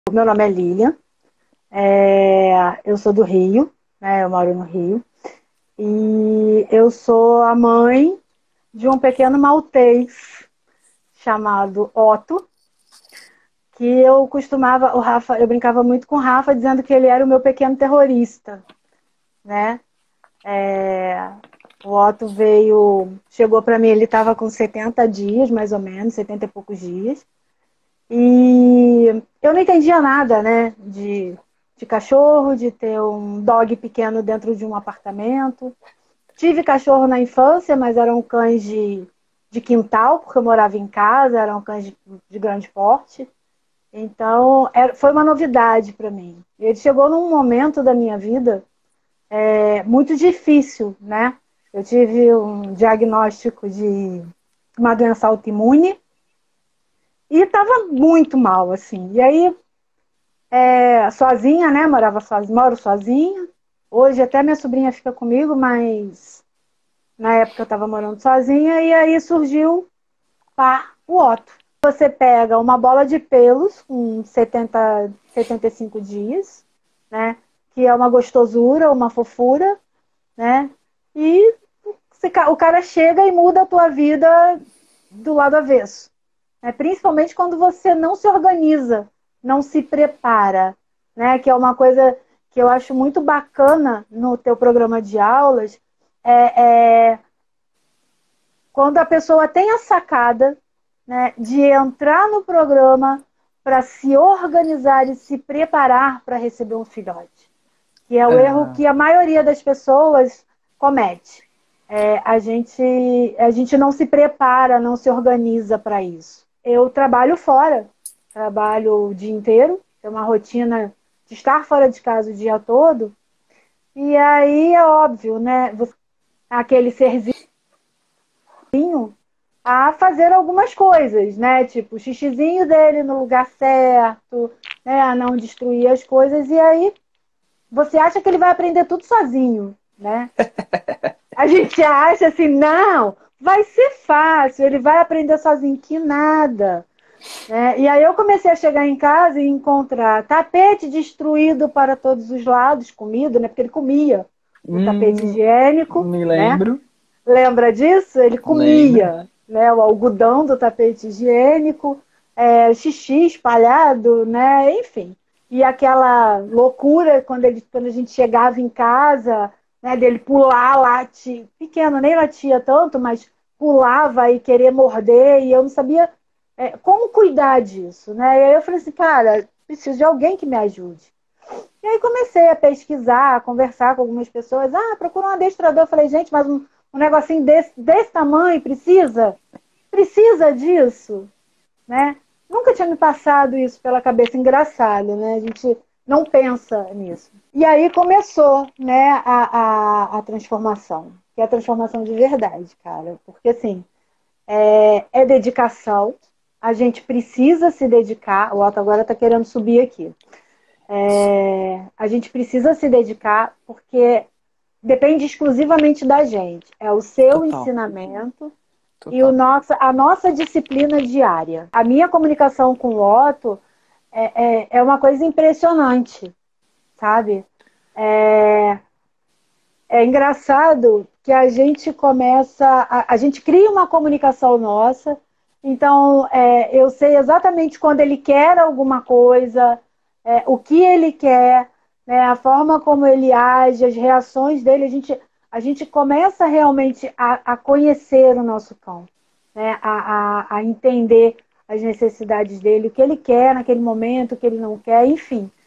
Meu nome é Lilian, eu sou do Rio, né? Eu moro no Rio. E eu sou a mãe de um pequeno maltês chamado Otto, que eu brincava muito com o Rafa, dizendo que ele era o meu pequeno terrorista, né? O Otto chegou para mim, ele estava com 70 dias, mais ou menos, 70 e poucos dias. E eu não entendia nada, né, de cachorro, de ter um dog pequeno dentro de um apartamento. Tive cachorro na infância, mas eram cães de quintal, porque eu morava em casa, eram cães de grande porte. Então, foi uma novidade para mim. Ele chegou num momento da minha vida muito difícil, né? Eu tive um diagnóstico de uma doença autoimune e estava muito mal, assim. E aí, sozinha, né? Moro sozinha. Hoje até minha sobrinha fica comigo, mas na época eu estava morando sozinha. E aí surgiu o Otto. Você pega uma bola de pelos com 75 dias, né? Que é uma gostosura, uma fofura, né? E o cara chega e muda a tua vida do lado avesso. Né? Principalmente quando você não se organiza, não se prepara, né? Que é uma coisa que eu acho muito bacana no teu programa de aulas, é quando a pessoa tem a sacada, né, de entrar no programa para se organizar e se preparar para receber um filhote. Que é o erro Ah, que a maioria das pessoas comete. A gente não se prepara, não se organiza para isso. Eu trabalho fora, trabalho o dia inteiro, tenho uma rotina de estar fora de casa o dia todo, e aí é óbvio, né? Aquele serzinho a fazer algumas coisas, né? Tipo, o xixizinho dele no lugar certo, né? A não destruir as coisas, e aí você acha que ele vai aprender tudo sozinho, né? A gente acha assim, não, vai ser fácil, ele vai aprender sozinho, que nada. Né? E aí eu comecei a chegar em casa e encontrar tapete destruído para todos os lados, comido, né? Porque ele comia o tapete higiênico, me né? lembro, Lembra disso? Ele lembro. comia, né? O algodão do tapete higiênico, xixi espalhado, né? Enfim. E aquela loucura quando a gente chegava em casa, né? Dele pular, latir, pequeno, nem latia tanto, mas pulava e querer morder, e eu não sabia como cuidar disso, né? E aí eu falei assim, cara, preciso de alguém que me ajude. E aí comecei a pesquisar, a conversar com algumas pessoas. Ah, procura um adestrador. Eu falei, gente, mas um negocinho desse tamanho precisa? Precisa disso? Né? Nunca tinha me passado isso pela cabeça. Engraçado, né? A gente não pensa nisso. E aí começou, né, a transformação. Que é a transformação de verdade, cara. Porque, assim, é dedicação. A gente precisa se dedicar. O Otto agora está querendo subir aqui. A gente precisa se dedicar porque depende exclusivamente da gente. É o seu Total, ensinamento e total. a nossa disciplina diária. A minha comunicação com o Otto é uma coisa impressionante, sabe? É, é engraçado que a gente a gente cria uma comunicação nossa, então eu sei exatamente quando ele quer alguma coisa, o que ele quer, né, a forma como ele age, as reações dele, a gente começa realmente a conhecer o nosso cão, né, a entender as necessidades dele, o que ele quer naquele momento, o que ele não quer, enfim.